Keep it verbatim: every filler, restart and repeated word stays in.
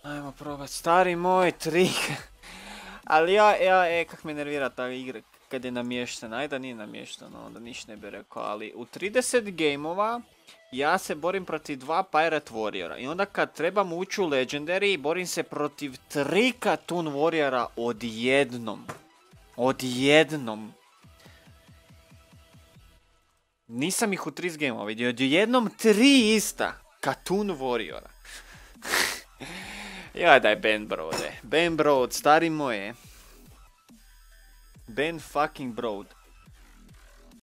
Ajmo probat, stari moj trik. Ali ja, ja, e, kak me nervira ta igra kad je namještena. Ajde da nije namješteno, onda ništa ne bi rekao, ali u trideset gameova ja se borim protiv dva Pirate Warriora. I onda kad trebam ući u Legendary, borim se protiv tri Cartoon Warriora odjednom. Odjednom. Nisam ih u trideset gameova vidio, odjednom tri ista Cartoon Warriora. Ja daj Ben Brode. Ben Brode, stari moje. Ben fucking Brode.